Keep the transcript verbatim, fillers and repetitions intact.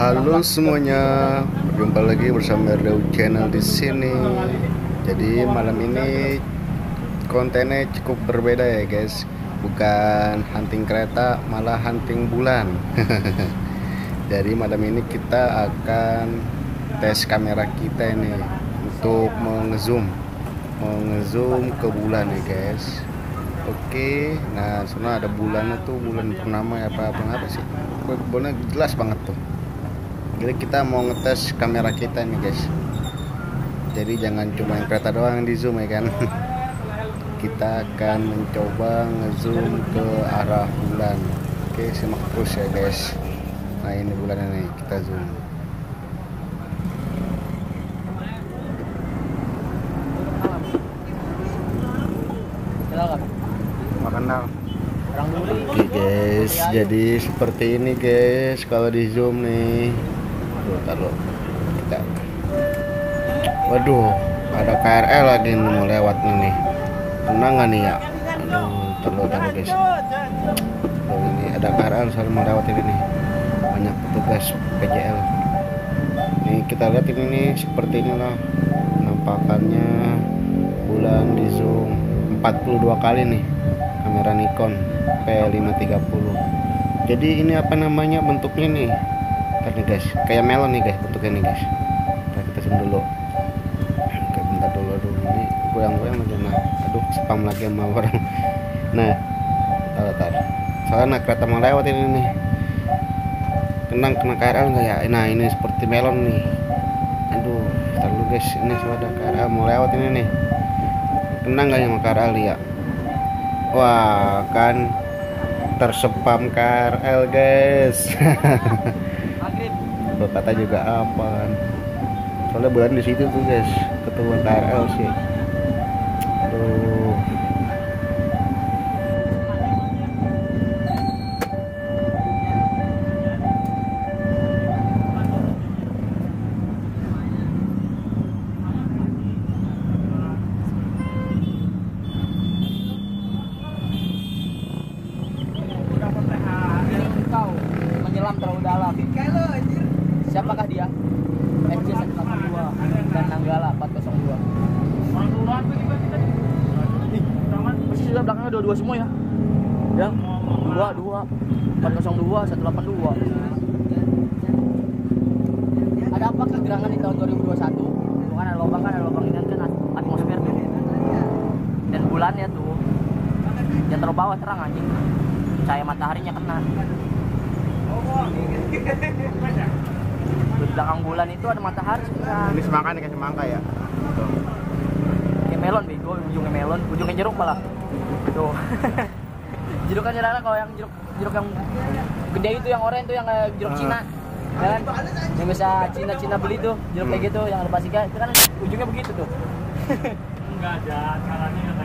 Halo semuanya, berjumpa lagi bersama Daud Channel di sini. Jadi malam ini kontennya cukup berbeda ya guys, bukan hunting kereta, malah hunting bulan. Jadi malam ini kita akan tes kamera kita ini untuk mau ngezoom, mau ngezoom ke bulan ya guys. Oke, nah sebenarnya ada bulannya tuh, bulan purnama ya apa apa sih? Bulannya jelas banget tuh. Jadi kita mau ngetes kamera kita nih guys. Jadi jangan cuma yang kereta doang yang di zoom ya kan. Kita akan mencoba ngezoom ke arah bulan. Oke, simak terus ya guys. Nah ini bulannya nih, kita zoom. Kenal. Oke guys, jadi seperti ini guys kalau di zoom nih. Tuh, taruh kita. Waduh, ada K R L lagi nih mau lewat nih. Tenang nggak nih ya? Aduh, taruh taruh guys. Tuh, ini ada K R L selalu mau lewat ini nih. Banyak petugas P J L. Nih kita lihat ini nih, seperti inilah penampakannya bulan di zoom empat puluh dua kali nih. Kamera Nikon P lima tiga nol. Jadi ini apa namanya bentuknya nih? Bentar nih guys, kayak melon nih guys bentuknya nih guys. Nah, kita zoom dulu. Oke, bentar dulu dulu ini goyang-goyang aja. Nah, aduh spam lagi sama orang. Nah, taruh taruh. Soalnya kereta mau lewat ini nih. Kenang kena K R L nggak ya? Nah ini seperti melon nih. Aduh, taruh dulu guys. Ini sudah K R L mau lewat ini nih. Kenang nggak yang K R L ya? Wah, kan terspam K R L guys. Tuh kata juga apa kan? Soalnya bulan di situ tuh guys, ketemu K R L sih. Aduh. Menyelam terlalu dalam. Siapakah dia? F J seratus delapan puluh dua dan Nanggala empat nol dua. Ih, persis sudah belakangnya dua-dua semua ya. Ya, dua dua empat nol dua satu delapan dua. Ada apakah gerangan di tahun dua ribu dua puluh satu? Bukan ada lubang kan, ada lubang ini kan atmosfer tuh. Dan bulannya tuh yang terbawah terang anjing. Cahaya mataharinya kena. Di belakang bulan itu ada matahari sebenarnya. Ini semangka nih, kayak semangka ya. Tuh. Kayak melon bego, ujungnya melon, ujungnya jeruk malah. Tuh. Jeruk kan jarang kalau yang jeruk jeruk yang gede itu yang oranye itu yang kayak jeruk Cina. Kan? Yang bisa Cina-Cina beli tuh, jeruk kayak gitu yang ada pastikan itu kan ujungnya begitu tuh. Enggak ada caranya.